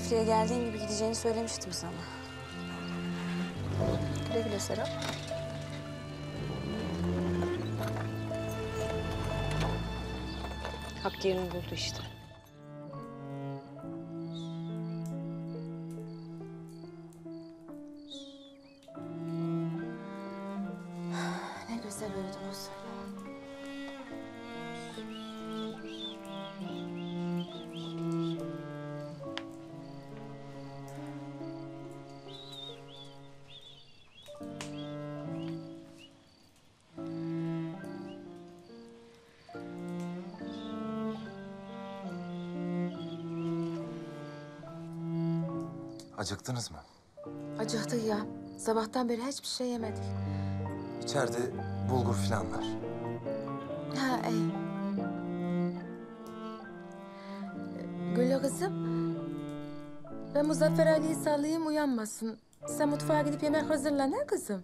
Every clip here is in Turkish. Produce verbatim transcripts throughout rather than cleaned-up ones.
çiftliğe geldiğin gibi gideceğini söylemiştim sana. Güle güle Serap. Hak yerini buldu işte. Ne güzel uyudu o söyle. Acıktınız mı? Acıktık ya. Sabahtan beri hiçbir şey yemedik. İçeride bulgur falan var. Ha iyi. Güllü kızım, ben Muzaffer Ali'yi sallayayım uyanmasın. Sen mutfağa gidip yemek hazırlan ha kızım.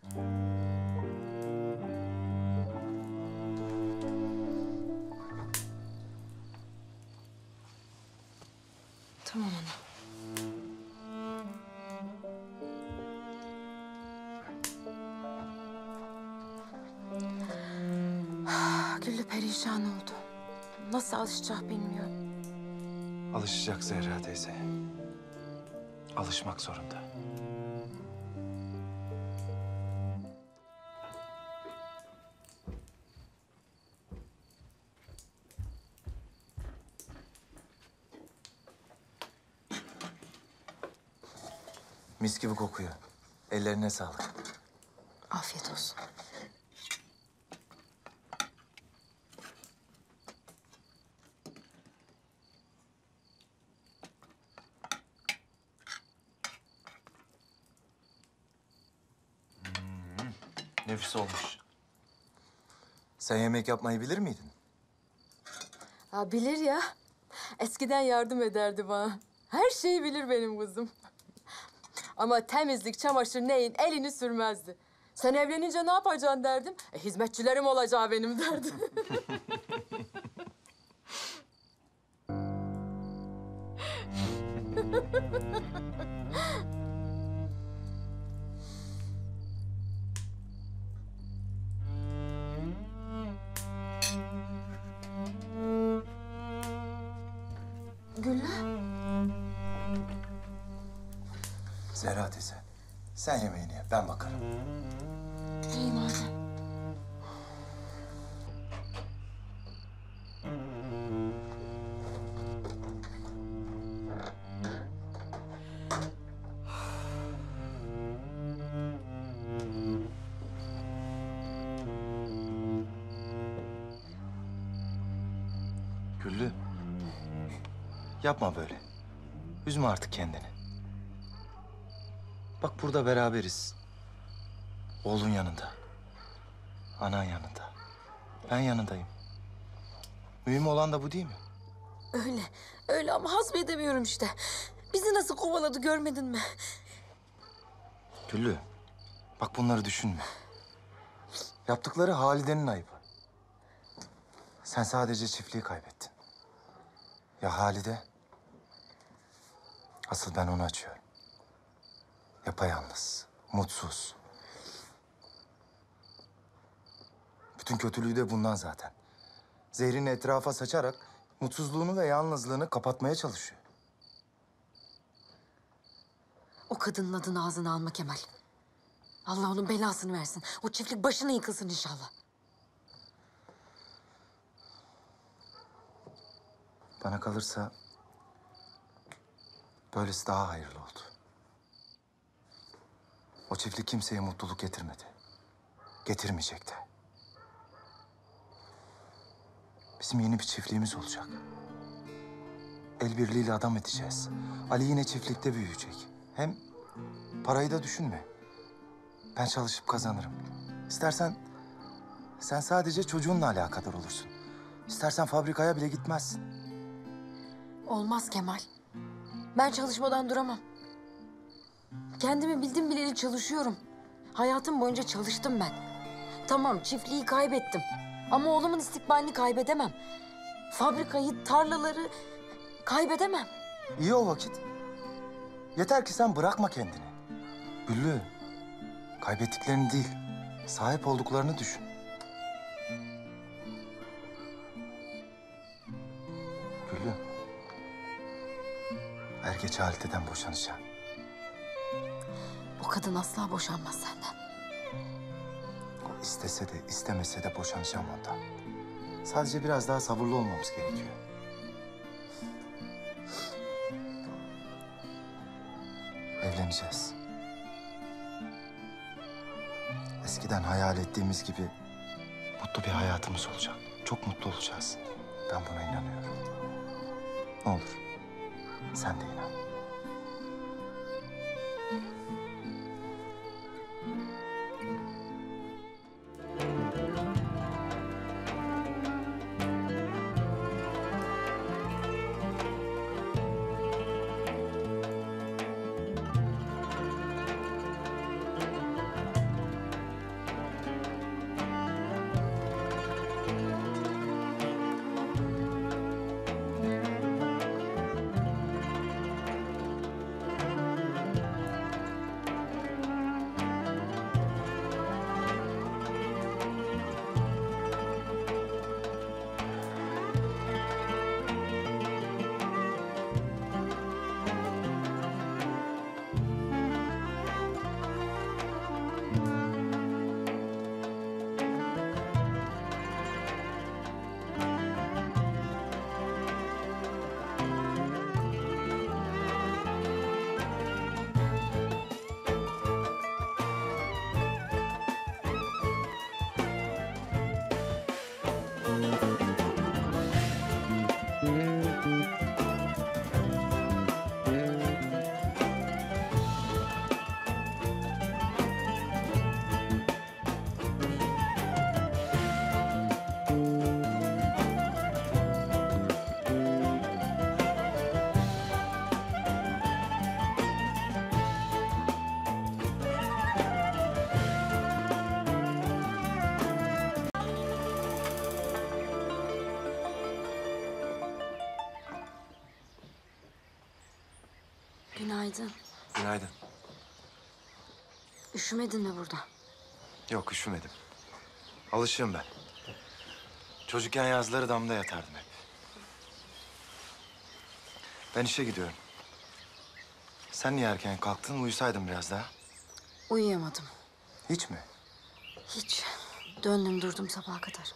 Tamam ana. Güllü perişan oldu. Nasıl alışacak bilmiyorum. Alışacak Zehra teyze. Alışmak zorunda. Mis gibi kokuyor. Ellerine sağlık. Afiyet olsun. Nefis olmuş. Sen yemek yapmayı bilir miydin? Ha, bilir ya. Eskiden yardım ederdi bana. Her şeyi bilir benim kızım. Ama temizlik, çamaşır neyin elini sürmezdi. Sen evlenince ne yapacaksın derdim. E, hizmetçilerim olacağı benim derdi. Güllü. Zehra teyze, sen yemeğini ye, ben bakarım. İyi madem. Güllü, yapma böyle. Üzme artık kendini. Bak burada beraberiz. Oğlun yanında. Anan yanında. Ben yanındayım. Mühim olan da bu değil mi? Öyle, öyle ama hazmedemiyorum işte. Bizi nasıl kovaladı görmedin mi? Güllü, bak bunları düşünme. Yaptıkları Halide'nin ayıbı. Sen sadece çiftliği kaybettin. Ya Halide? Asıl ben onu açıyorum. Yapayalnız, mutsuz. Bütün kötülüğü de bundan zaten. Zehrini etrafa saçarak mutsuzluğunu ve yalnızlığını kapatmaya çalışıyor. O kadının adını ağzına alma Kemal. Allah onun belasını versin. O çiftlik başına yıkılsın inşallah. Bana kalırsa böylesi daha hayırlı oldu. O çiftlik kimseye mutluluk getirmedi. Getirmeyecek de. Bizim yeni bir çiftliğimiz olacak. El birliğiyle adam edeceğiz. Ali yine çiftlikte büyüyecek. Hem parayı da düşünme. Ben çalışıp kazanırım. İstersen sen sadece çocuğunla alakadar olursun. İstersen fabrikaya bile gitmezsin. Olmaz Kemal. Ben çalışmadan duramam. Kendimi bildim bileli çalışıyorum. Hayatım boyunca çalıştım ben. Tamam çiftliği kaybettim. Ama oğlumun istikbalini kaybedemem. Fabrikayı, tarlaları kaybedemem. İyi o vakit. Yeter ki sen bırakma kendini. Güllü, kaybettiklerini değil, sahip olduklarını düşün. Güllü, er geç Halite'den boşanacağım. O kadın asla boşanmaz senden. O istese de istemese de boşanacağım ondan. Sadece biraz daha sabırlı olmamız gerekiyor. Evleneceğiz. Eskiden hayal ettiğimiz gibi mutlu bir hayatımız olacak. Çok mutlu olacağız. Ben buna inanıyorum. Ne olur, sen de inan. Günaydın. Günaydın. Üşümedin mi burada? Yok, üşümedim. Alışığım ben. Çocukken yazları damda yatardım hep. Ben işe gidiyorum. Sen niye erken kalktın? Uyusaydın biraz daha. Uyuyamadım. Hiç mi? Hiç. Döndüm durdum sabaha kadar.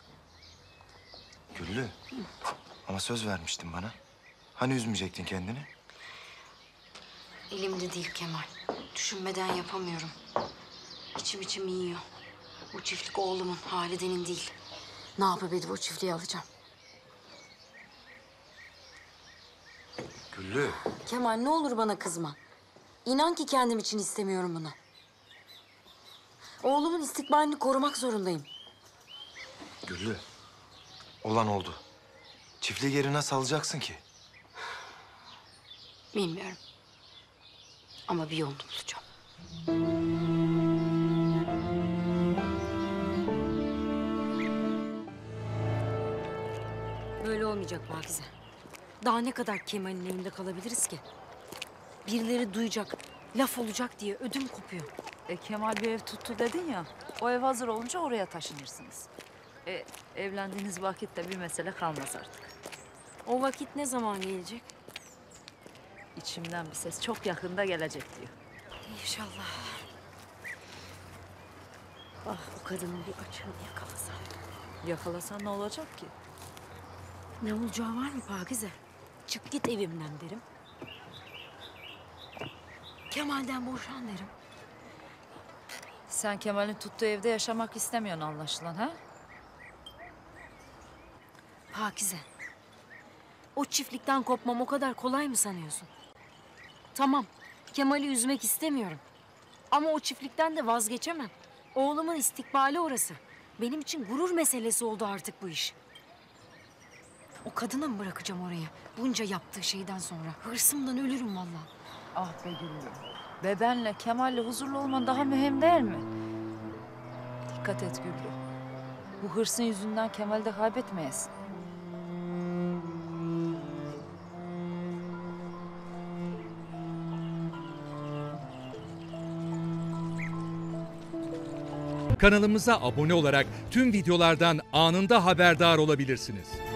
Güllü. Ama söz vermiştin bana. Hani üzmeyecektin kendini? Elimde değil Kemal. Düşünmeden yapamıyorum. İçim içim yiyor. Bu çiftlik oğlumun, Halide'nin değil. Ne yapıp edip o çiftliği alacağım. Güllü. Kemal ne olur bana kızma. İnan ki kendim için istemiyorum bunu. Oğlumun istikbalini korumak zorundayım. Güllü. Olan oldu. Çiftliği geri nasıl alacaksın ki? Bilmiyorum. Ama bir yolunu bulacağım. Böyle olmayacak Pakize. Daha ne kadar Kemal'in evinde kalabiliriz ki? Birileri duyacak, laf olacak diye ödüm kopuyor. E, Kemal bir ev tuttu dedin ya. O ev hazır olunca oraya taşınırsınız. E, evlendiğiniz vakitte bir mesele kalmaz artık. O vakit ne zaman gelecek? İçimden bir ses çok yakında gelecek diyor. İnşallah. Ah o kadının bir açığını yakalasam. Yakalasan ne olacak ki? Ne olacağı var mı Pakize? Çık git evimden derim. Kemal'den boşan derim. Sen Kemal'in tuttuğu evde yaşamak istemiyorsun anlaşılan ha? Pakize. O çiftlikten kopmam o kadar kolay mı sanıyorsun? Tamam. Kemal'i üzmek istemiyorum. Ama o çiftlikten de vazgeçemem. Oğlumun istikbali orası. Benim için gurur meselesi oldu artık bu iş. O kadına mı bırakacağım oraya? Bunca yaptığı şeyden sonra. Hırsımdan ölürüm vallahi. Ah be Güllü. Bebenle, Kemal'le huzurlu olman daha mühim değil mi? Dikkat et Güllü. Bu hırsın yüzünden Kemal'i de kaybetmeyesin. Kanalımıza abone olarak tüm videolardan anında haberdar olabilirsiniz.